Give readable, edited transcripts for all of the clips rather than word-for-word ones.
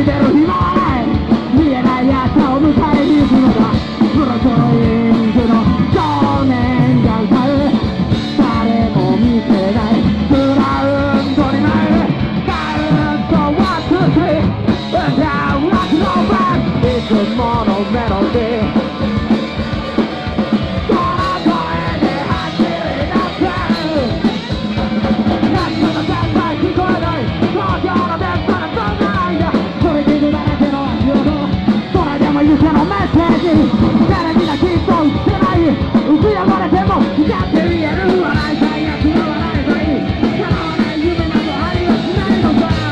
してる暇はない見えない明日を迎えに行くのだプロトイングの少年が歌う誰も見てないグラウンドに舞うカウントワンツースリー歌うラックのバンいつものメロディー誰にだきっと売ってない浮き上がれてもやってみえる笑いたいやつは笑えばいい叶わない夢などありはしないのさ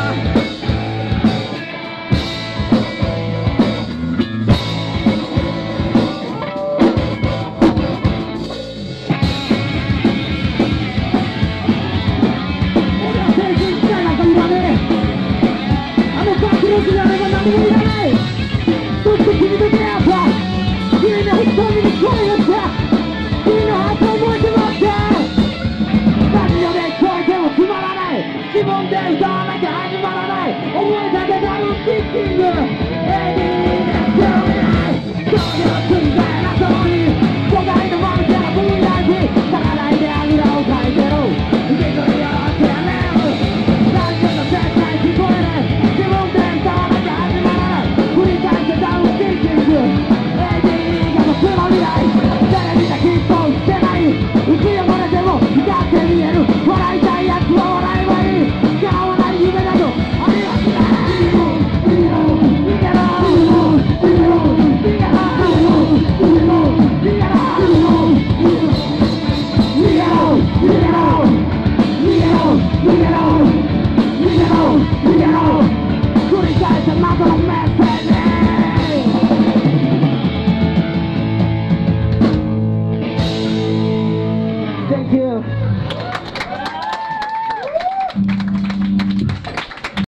俺は青春時代なんかいらねえあの爆力があれば何もいらないそして君と出会った君の瞳に声がした君のハートを覚えてますかラジオで聞こえてもつまらない自分で歌わなきゃ始まらない思いだけダウンキッキング AD が強いないそういう存在なそうに都会のマンションの VIP 咲かないであぐらをかいてる受け取りをってやめるラジオの絶対聞こえない自分で歌わなきゃ始まらない繰り返してダウンキッキングその未来誰にだきっと売ってない浮き上がれても光って見える笑いたいやつは笑えばいい叶わない夢などありはしない逃げろ逃げろ逃げろ逃げろ逃げろ逃げろ逃げろ逃げろ逃げろ繰り返した謎のメッセージThank you.